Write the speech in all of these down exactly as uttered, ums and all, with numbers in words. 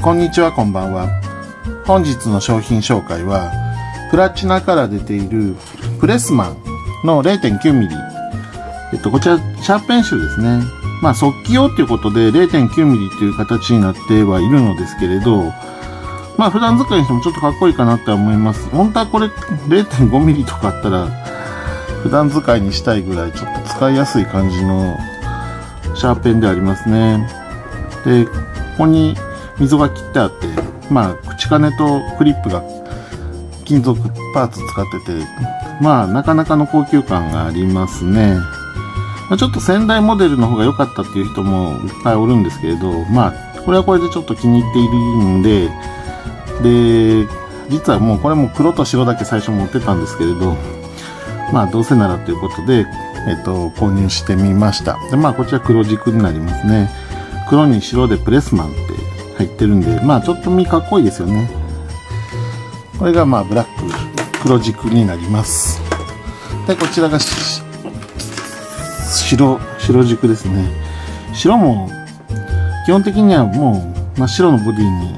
こんにちは、こんばんは。本日の商品紹介は、プラチナから出ているプレスマンの れいてんきゅうミリ。えっと、こちら、シャープペンシルですね。まあ、速記用ということで れいてんきゅうミリという形になってはいるのですけれど、まあ、普段使いにしてもちょっとかっこいいかなって思います。本当はこれ れいてんごミリとかあったら、普段使いにしたいぐらいちょっと使いやすい感じのシャーペンでありますね。で、ここに溝が切ってあって、まあ、口金とクリップが金属パーツ使ってて、まあ、なかなかの高級感がありますね。まあ、ちょっと先代モデルの方が良かったっていう人もいっぱいおるんですけれど、まあ、これはこれでちょっと気に入っているんで、で、実はもうこれも黒と白だけ最初持ってたんですけれど、まあ、どうせならということで、えっと、購入してみました。で、まあ、こちら黒軸になりますね。黒に白でプレスマンって入ってるんで、まあ、ちょっと見かっこいいですよね。これがまあ、ブラック、黒軸になります。で、こちらが白、白軸ですね。白も、基本的にはもう、真っ白のボディに、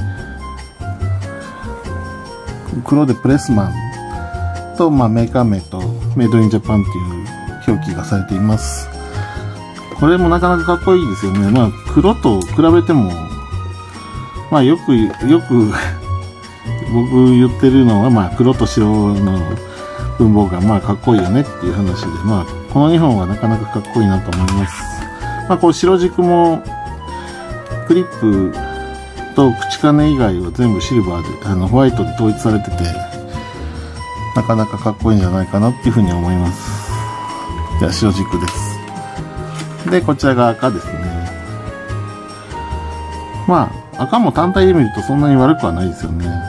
黒でプレスマンと、まあ、メーカー名と、メイドインジャパンっていう表記がされています。これもなかなかかっこいいですよね。まあ、黒と比べても、まあ、よく、よく、僕言ってるのは、まあ、黒と白の文房具が、まあ、かっこいいよねっていう話で、まあ、このにほんはなかなかかっこいいなと思います。まあ、こう、白軸も、クリップと口金以外は全部シルバーで、あの、ホワイトで統一されてて、なかなかかっこいいんじゃないかなっていうふうに思います。じゃあ、白軸です。で、こちらが赤ですね。まあ、赤も単体で見るとそんなに悪くはないですよね。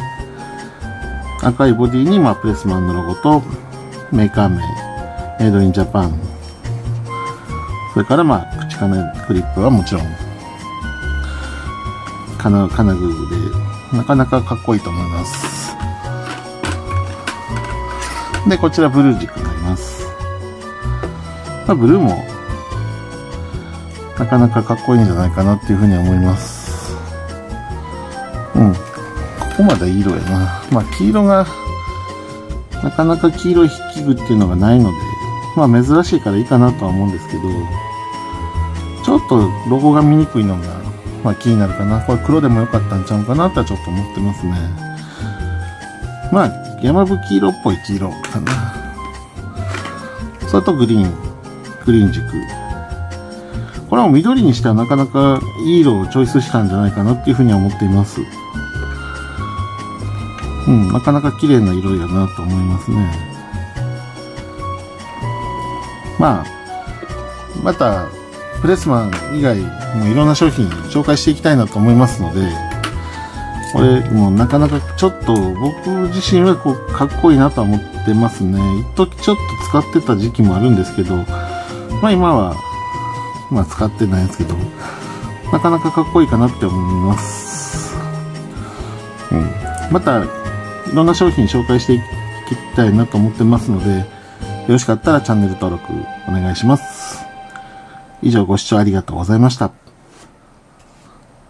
赤いボディに、まあ、プレスマンのロゴと、メーカー名、メイドインジャパン。それから、まあ、口金クリップはもちろん、金、金具で、なかなかかっこいいと思います。で、こちらブルー軸になります。まあ、ブルーも、なかなかかっこいいんじゃないかなっていうふうに思います。うん。ここまでいい色やな。まあ、黄色が、なかなか黄色い筆記具っていうのがないので、まあ、珍しいからいいかなとは思うんですけど、ちょっとロゴが見にくいのが、まあ、気になるかな。これ黒でもよかったんちゃうかなとはちょっと思ってますね。まあ、山吹色っぽい黄色かな。それとグリーン。グリーン軸。これは緑にしてはなかなかいい色をチョイスしたんじゃないかなっていうふうには思っています。うん、なかなか綺麗な色やなと思いますね。まあ、また、プレスマン以外もいろんな商品紹介していきたいなと思いますので、これもうなかなかちょっと僕自身はこうかっこいいなとは思ってますね。一時ちょっと使ってた時期もあるんですけど、まあ今は、まあ使ってないんですけど、なかなかかっこいいかなって思います。うん。また、いろんな商品紹介していきたいなと思ってますので、よろしかったらチャンネル登録お願いします。以上ご視聴ありがとうございました。